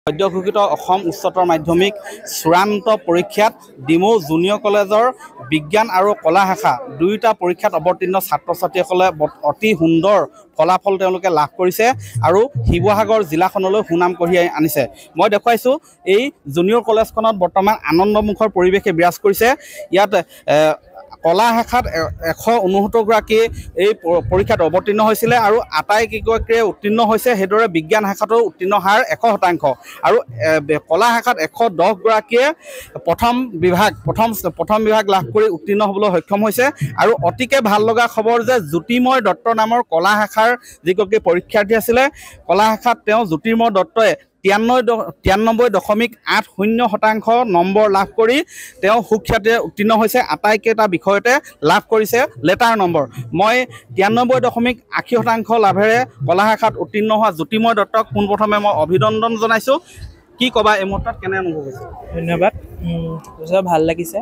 সদ্য ঘোষিত অসম উচ্চতৰ মাধ্যমিক চূড়ান্ত পৰীক্ষাত ডিমৌ জুনিয়ৰ কলেজৰ বিজ্ঞান আৰু কলা শাখা দুয়োটা পৰীক্ষাত অৱতীৰ্ণ ছাত্ৰ-ছাত্ৰীসকলে অতি সুন্দৰ ফলাফল তেওঁলোকে লাভ কৰিছে আৰু শিৱসাগৰ জিলাখনলৈ সুনাম কঢ়িয়াই আনিছে। মই দেখুৱাইছোঁ এই জুনিয়ৰ কলেজখনত বৰ্তমান আনন্দমুখৰ পৰিৱেশে বিৰাজ কৰিছে। ইয়াত কলা শাখাত 169 গৰাকী এই পৰীক্ষাত অৱতীৰ্ণ হৈছিলে আৰু আটাইকেইগৰাকীয়ে উত্তীৰ্ণ হৈছে। সেইদৰে বিজ্ঞান শাখাতো উত্তীৰ্ণ হাৰ 100% আৰু কলা শাখাত 110 গৰাকীয়ে প্ৰথম বিভাগ লাভ কৰি উত্তীৰ্ণ হ'বলৈ সক্ষম হৈছে। আৰু অতিকে ভাল লগা খবৰ যে জ্যোতিৰ্ময় দত্ত নামৰ কলা শাখাৰ যিগৰাকী পৰীক্ষাৰ্থী আছিলে, কলা শাখাত তেওঁ জ্যোতিৰ্ময় দত্তই 93.80% নম্বৰ লাভ কৰি তেওঁ সুখ্যাতিৰে উত্তীৰ্ণ হৈছে। আটাইকেইটা বিষয়তে লাভ কৰিছে লেটাৰ নম্বৰ। মই 93.80% লাভেৰে কলা শাখাত উত্তীৰ্ণ হোৱা জ্যোতিৰ্ময় দত্তক পোনপ্ৰথমে মই অভিনন্দন জনাইছোঁ। কি ক'বা এই মুহূৰ্তত কেনে অনুভৱ হৈছে? ধন্যবাদ। ভাল লাগিছে।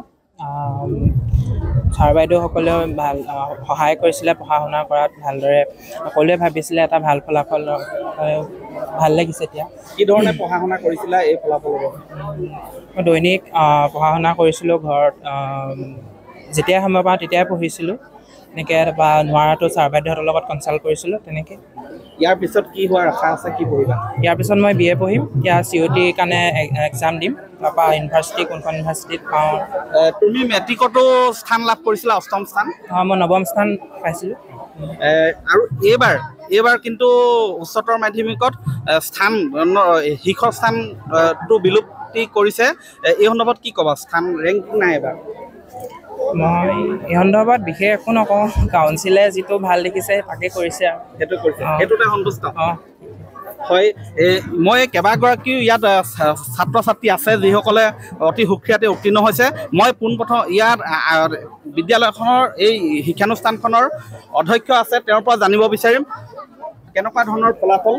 ছাৰ বাইদেউসকলেও ভাল সহায় কৰিছিলে পঢ়া শুনা কৰাত। ভালদৰে সকলোৱে ভাবিছিলে এটা ভাল ফলাফল, ভাল লাগিছে। এতিয়া কি ধৰণে পঢ়া শুনা কৰিছিলা এই ফলাফলৰ বাবে? মই দৈনিক পঢ়া শুনা কৰিছিলোঁ ঘৰত। যেতিয়াই সময় পাওঁ তেতিয়াই পঢ়িছিলোঁ। এনেকৈ বা নোৱাৰাটো ছাৰ বাইদেউহঁতৰ লগত কনচাল্ট কৰিছিলোঁ। তেনেকৈ ইয়াৰ পিছত কি হোৱাৰ আশা আছে, কি পঢ়িবা? ইয়াৰ পিছত মই BA পঢ়িম। এতিয়া COT কাৰণে এক্সাম দিম। তাৰপৰা ইউনিভাৰ্চিটি কোনখন ইউনিভাৰ্চিটিত পাওঁ। তুমি মেট্ৰিকতো স্থান লাভ কৰিছিলা, 8ম স্থান? মই 9ম স্থান পাইছিলোঁ। আৰু এইবাৰ কিন্তু উচ্চতৰ মাধ্যমিকত শীৰ্ষ স্থানটো বিলুপ্তি কৰিছে। এই সন্দৰ্ভত কি ক'বা? স্থান ৰেংকিং নাই এবাৰ। মই এই সন্দৰ্ভত বিশেষ একো নকওঁ। কাউন্সিলে যিটো ভাল দেখিছে তাকে কৰিছে আৰু সেইটো কৰিছে, সেইটোতে সন্তুষ্ট। অঁ হয়, মই কেইবাগৰাকীও ইয়াত ছাত্ৰ ছাত্ৰী আছে যিসকলে অতি সুখ্যাতি উত্তীৰ্ণ হৈছে। মই পোনপ্ৰথম ইয়াত বিদ্যালয়খনৰ এই শিক্ষানুষ্ঠানখনৰ অধ্যক্ষ আছে, তেওঁৰ পৰা জানিব বিচাৰিম কেনেকুৱা ধৰণৰ ফলাফল।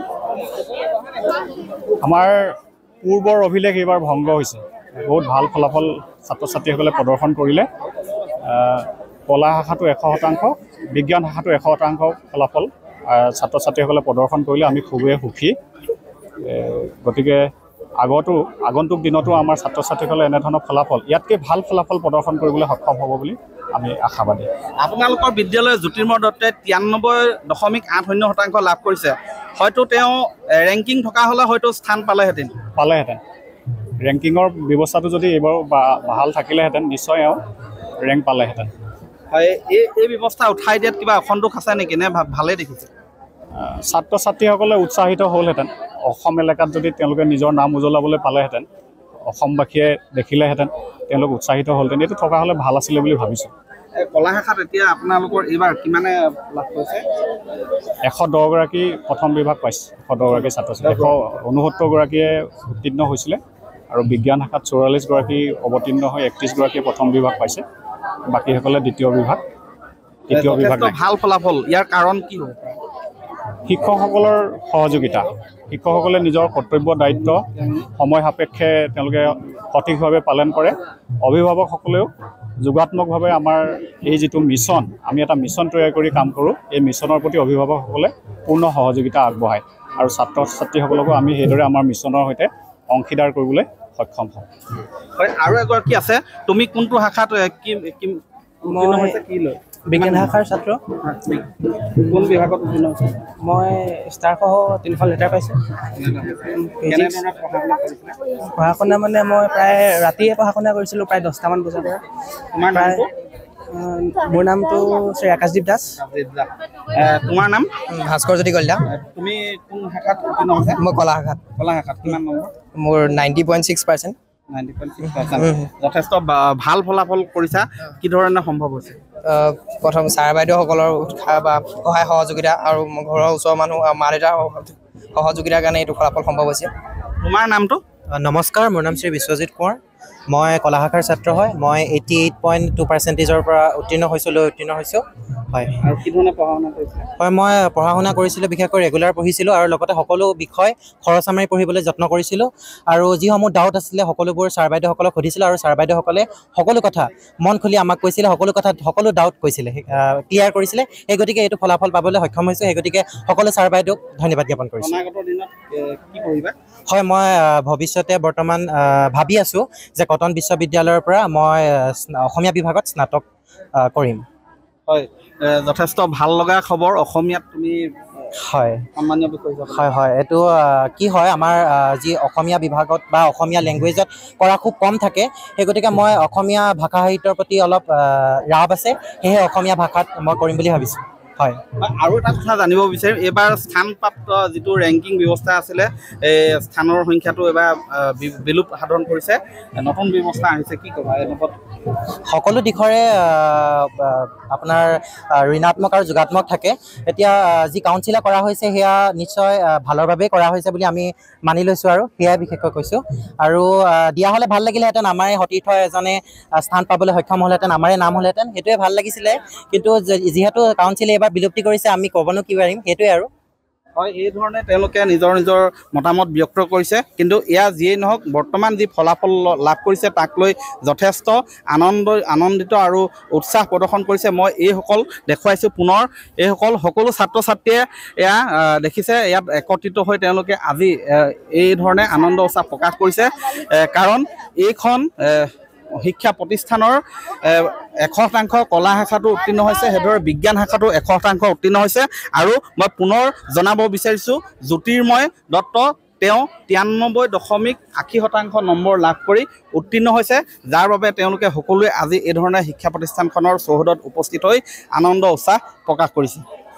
আমাৰ পূৰ্বৰ অভিলেখ এইবাৰ ভংগ হৈছে। বহুত ভাল ফলাফল ছাত্ৰ ছাত্ৰীসকলে প্ৰদৰ্শন কৰিলে। কলা শাখাটো 100%, বিজ্ঞান শাখাটো 100% ফলাফল ছাত্ৰ ছাত্ৰীসকলে প্ৰদৰ্শন কৰিলে। আমি খুবেই সুখী। গতিকে আগন্তুক দিনতো আমাৰ ছাত্ৰ ছাত্ৰীসকলে এনেধৰণৰ ফলাফল, ইয়াতকৈ ভাল ফলাফল প্ৰদৰ্শন কৰিবলৈ সক্ষম হ'ব বুলি আমি আশাবাদী। আপোনালোকৰ বিদ্যালয়ে জ্যোতিৰ্ময় দত্তে 93.80% লাভ কৰিছে। হয়তো তেওঁ ৰেংকিং থকা হ'লে হয়তো স্থান পালেহেঁতেন। ৰেংকিঙৰ ব্যৱস্থাটো যদি এইবাৰ ভাল থাকিলেহেঁতেন নিশ্চয় এওঁ ৰেংক পালেহেঁতেন। হয়, এই ব্যৱস্থা উঠাই দিয়াত কিবা অসন্তোষ আছে নেকি, নে ভালেই দেখিছে? ছাত্ৰ ছাত্ৰীসকলে উৎসাহিত হ'লহেঁতেন। অসম এলেকাত যদি তেওঁলোকে নিজৰ নাম উজ্বলাবলৈ পালেহেঁতেন, অসমবাসীয়ে দেখিলেহেঁতেন, তেওঁলোক উৎসাহিত হ'লহেঁতেন। এইটো থকা হ'লে ভাল আছিলে বুলি ভাবিছোঁ। কলা শাখাত এতিয়া আপোনালোকৰ এইবাৰ কিমানে লাভ কৰিছে? 110 গৰাকী প্ৰথম বিভাগ পাইছে। 110 গৰাকী ছাত্ৰ ছাত্ৰী, 169 গৰাকীয়ে উত্তীৰ্ণ হৈছিলে আৰু বিজ্ঞান শাখাত 44 গৰাকী অৱতীৰ্ণ হৈ 31 গৰাকীয়ে প্ৰথম বিভাগ পাইছে। বাকীসকলে দ্বিতীয় বিভাগ ভাল ফলাফল। ইয়াৰ কাৰণ কি হ'ব? শিক্ষকসকলৰ সহযোগিতা। শিক্ষকসকলে নিজৰ কৰ্তব্য দায়িত্ব সময় সাপেক্ষে তেওঁলোকে সঠিকভাৱে পালন কৰে। অভিভাৱকসকলেও যোগাত্মকভাৱে আমাৰ এই যিটো মিছন, আমি এটা মিছন তৈয়াৰ কৰি কাম কৰোঁ, এই মিছনৰ প্ৰতি অভিভাৱকসকলে পূৰ্ণ সহযোগিতা আগবঢ়ায় আৰু ছাত্ৰ ছাত্ৰীসকলকো আমি সেইদৰে আমাৰ মিছনৰ সৈতে অংশীদাৰ কৰিবলৈ সক্ষম হওঁ। হয়, আৰু এগৰাকী আছে। তুমি কোনটো শাখাত বিজ্ঞান শাখাৰ ছাত্ৰ। কোন বিভাগত উত্তীৰ্ণ হৈছে? মই ষ্টাৰসহ 3খন লেটাৰ পাইছোঁ। পঢ়া শুনা মানে মই প্ৰায় ৰাতিয়ে পঢ়া শুনা কৰিছিলোঁ, প্ৰায় 10টামান বজাৰ পৰা। তোমাৰ নামটো? মোৰ নামটো শ্ৰী আকাশদ্বীপ দাস। তোমাৰ নাম? ভাস্কৰজ্যোতি কলিতা। তুমি কোন শাখাত উত্তীৰ্ণ হৈছে? মই কলা শাখাত। কিমান নম্বৰ? মোৰ 90.6%। 90.6%। যথেষ্ট ভাল ফলাফল কৰিছা। কি ধৰণে সম্ভৱ হৈছে? প্ৰথম ছাৰ বাইদেউসকলৰ উৎসাহ বা সহায় সহযোগিতা আৰু ঘৰৰ ওচৰৰ মানুহ মা দেউতাৰ সহযোগিতাৰ কাৰণে এইটো ফলাফল সম্ভৱ হৈছে। তোমাৰ নামটো? নমস্কাৰ, মোৰ নাম শ্ৰী বিশ্বজিৎ কোঁৱৰ। মই কলা শাখাৰ ছাত্ৰ হয়। মই 88.2% পৰা উত্তীৰ্ণ হৈছোঁ। হয়। আৰু কি ধৰণে পঢ়া শুনা কৰিছিলে? হয়, মই পঢ়া শুনা কৰিছিলোঁ, বিশেষকৈ ৰেগুলাৰ পঢ়িছিলোঁ আৰু লগতে সকলো বিষয় খৰচা মাৰি পঢ়িবলৈ যত্ন কৰিছিলোঁ। আৰু যিসমূহ ডাউট আছিলে সকলোবোৰ ছাৰ বাইদেউসকলক সুধিছিলোঁ আৰু ছাৰ বাইদেউসকলে সকলো কথা মন খুলি আমাক কৈছিলে, সকলো ডাউট কৈছিলে, ক্লিয়াৰ কৰিছিলে। সেই গতিকে এইটো ফলাফল পাবলৈ সক্ষম হৈছোঁ। সেই গতিকে সকলো ছাৰ বাইদেউক ধন্যবাদ জ্ঞাপন কৰিছোঁ। অনাগত দিনত কি কৰিবা? হয়, মই ভৱিষ্যতে বৰ্তমান ভাবি আছোঁ যে কটন বিশ্ববিদ্যালয়ৰ পৰা মই অসমীয়া বিভাগত স্নাতক কৰিম। হয়, যথেষ্ট ভাল লগা খবৰ। অসমীয়াত তুমি হয় সন্মানীয় বিষয় হিচাপে হয় এইটো কি হয়, আমাৰ যি অসমীয়া বিভাগত বা অসমীয়া লেংগুৱেজত কৰা খুব কম থাকে। সেই গতিকে মই অসমীয়া ভাষা সাহিত্যৰ প্ৰতি অলপ ৰাপ আছে, সেয়েহে অসমীয়া ভাষাত মই কৰিম বুলি ভাবিছোঁ। হয়। আৰু এটা কথা জানিব বিচাৰিম, এইবাৰ স্থানপ্ৰাপ্ত যিটো ৰেংকিং ব্যৱস্থা আছিলে, এই স্থানৰ সংখ্যাটো এইবাৰ বিলোপ সাধন কৰিছে, নতুন ব্যৱস্থা আহিছে, কি ক'বা এই লগত? সকলো দিশৰে আপোনাৰ ঋণাত্মক আৰু যোগাত্মক থাকে। এতিয়া যি কাউন্সিলে কৰা হৈছে সেয়া নিশ্চয় ভালৰ বাবেই কৰা হৈছে বুলি আমি মানি লৈছোঁ আৰু সেয়াই বিশেষকৈ কৈছোঁ। আৰু দিয়া হ'লে ভাল লাগিলেহেঁতেন, আমাৰে সতীৰ্থ এজনে স্থান পাবলৈ সক্ষম হ'লহেঁতেন, আমাৰে নাম হ'লহেঁতেন, সেইটোৱে ভাল লাগিছিলে। কিন্তু যিহেতু কাউন্সিলে এইবাৰ বিলুপ্তি কৰিছে, আমি ক'বনো কি পাৰিম, সেইটোৱে আৰু। হয়, এই ধৰণে তেওঁলোকে নিজৰ মতামত ব্যক্ত কৰিছে। কিন্তু এয়া যিয়েই নহওক, বৰ্তমান যি ফলাফল লাভ কৰিছে তাক লৈ যথেষ্ট আনন্দিত আৰু উৎসাহ প্ৰদৰ্শন কৰিছে। মই এইসকল দেখুৱাইছোঁ পুনৰ, এইসকল সকলো ছাত্ৰ ছাত্ৰীয়ে এয়া দেখিছে, ইয়াত একত্ৰিত হৈ তেওঁলোকে আজি এই ধৰণে আনন্দ উৎসাহ প্ৰকাশ কৰিছে। কাৰণ এইখন শিক্ষা প্ৰতিষ্ঠানৰ 100% কলা শাখাটো উত্তীৰ্ণ হৈছে, সেইদৰে বিজ্ঞান শাখাটো 100% উত্তীৰ্ণ হৈছে। আৰু মই পুনৰ জনাব বিচাৰিছোঁ, জ্যোতিৰ্ময় দত্ত তেওঁ 93.80% নম্বৰ লাভ কৰি উত্তীৰ্ণ হৈছে, যাৰ বাবে তেওঁলোকে সকলোৱে আজি এই ধৰণে শিক্ষা প্ৰতিষ্ঠানখনৰ চৌহদত উপস্থিত হৈ আনন্দ উৎসাহ প্ৰকাশ কৰিছে।